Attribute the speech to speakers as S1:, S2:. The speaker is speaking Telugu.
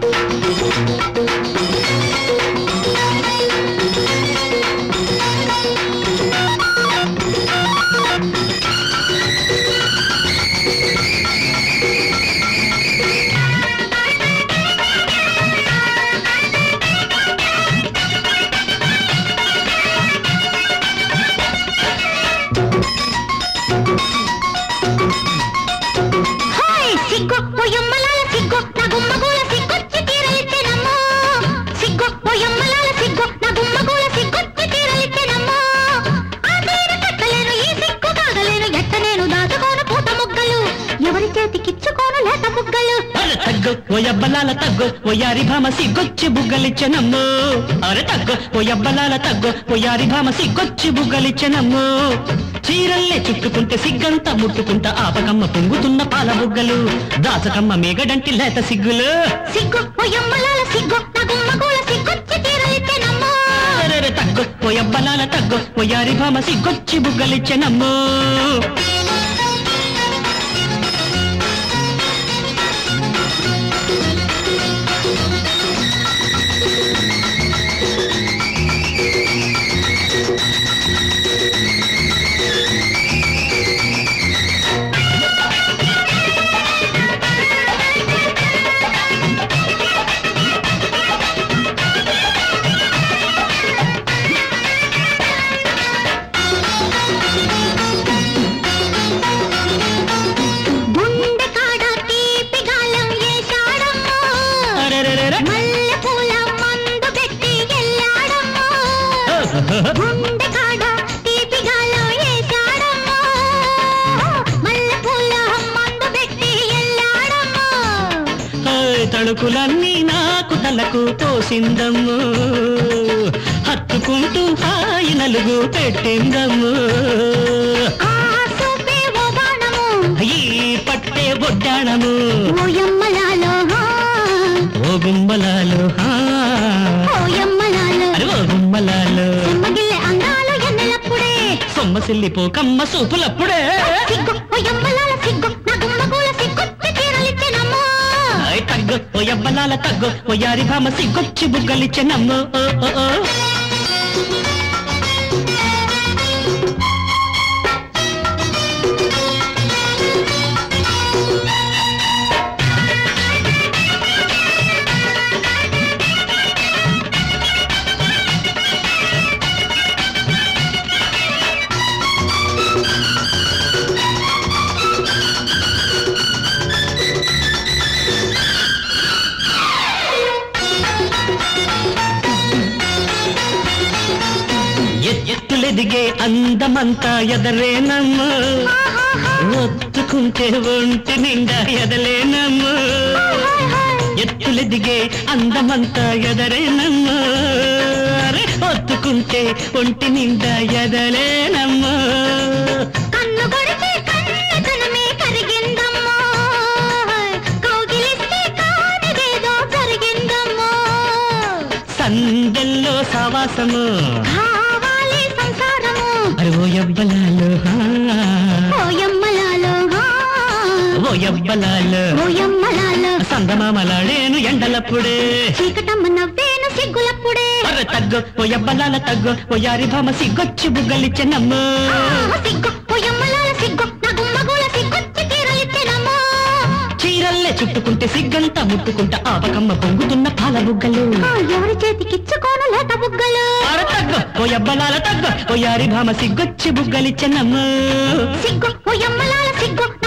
S1: ఓయబ్బలాల తగ్గో ఓయారి భామ సిగ్గొచ్చి బుగ్గలిచ్చనమ్మో అరే తగ్గో ఓయబ్బలాల తగ్గో ఓయారి భామ సిగ్గొచ్చి బుగ్గలిచ్చనమ్మో చీరల్లే చుట్టుకుంటే సిగ్గంతా ముట్టుకుంటా ఆపకమ్మ పొంగుతున్న పాల బుగ్గలు దాచకమ్మ మేగడంటి లేత సిగ్గులు
S2: సిగ్గు ఓయమ్మలాల సిగ్గు నగుమ్మగూల సిగ్గొచ్చి తీరలిచ్చనమ్మో
S1: అరే తగ్గో ఓయబ్బలాల తగ్గో ఓయారి భామ సిగ్గొచ్చి బుగ్గలిచ్చనమ్మో తళుకులన్నీ నాకు తలకు పోసిందమ్ము హత్తుకుంటూ హాయి నలుగు పెట్టిందమ్ము ఈ పట్టే బొడ్డాణము
S2: ఓయమ్మలాలో
S1: ఓ గుమ్మలాలో
S2: ఓయమ్మలాలో
S1: ఓ గుమ్మలాలో
S2: సమ్మగిల్లె అందాలు ఎన్నెలప్పుడే
S1: సొమ్మసిల్లిపో కమ్మ సూపులప్పుడే
S2: సిగ్గు ఓయమ్మలాల సిగ్గు నగుమ్మగూల సిగ్గొచ్చి తీరలిచ్చనమ్మో
S1: తగ్గో ఓయబ్బలాల తగ్గో ఓయారి భామ సిగ్గొచ్చి బుగ్గలిచ్చనమ్మో ఎత్తులెదిగే అందమంతా ఎదలేనమ్మ ఒత్తుకుంటే ఒంటి నిండా ఎదలేనమ్మ ఎత్తులెదిగే అందమంతా ఎదరేనమ్మ ఒత్తుకుంటే ఒంటి నిండా ఎదలేనమ్మ
S2: కన్ను కొడితే కన్నతనమే కరిగిందమ్మో కౌగిలిస్తే కానిదేదో జరిగిందమ్మో
S1: సందెల్లో సవాసము ఓయబ్బలాలో
S2: ఓయమ్మలాలో
S1: ఓయబ్బలాలో
S2: ఓయమ్మలాలో
S1: సందమామలాడేను ఎండలప్పుడే
S2: చీకటమ్మ నవ్వేను సిగ్గులప్పుడే
S1: అరే తగ్గో ఓయబ్బలాల తగ్గో ఓయారి భామ సిగ్గొచ్చి బుగ్గలిచ్చనమ్మో
S2: సిగ్గు ఓయమ్మలాల సిగ్గు నగుమ్మగూల సిగ్గొచ్చి తీరలిచ్చనమ్మో
S1: చీరల్లే చుట్టుకుంటే సిగ్గంతా ముట్టుకుంటా ఆపకమ్మ పొంగుతున్న పాల బుగ్గలు
S2: ఎవరి చేతికిచ్చుకోను లేత బుగ్గలు
S1: అరే తగ్గో ఓయబ్బలాల తగ్గో ఓయారి భామ సిగ్గొచ్చి బుగ్గలిచ్చనమ్మో
S2: సిగ్గు ఓయమ్మలాల సిగ్గు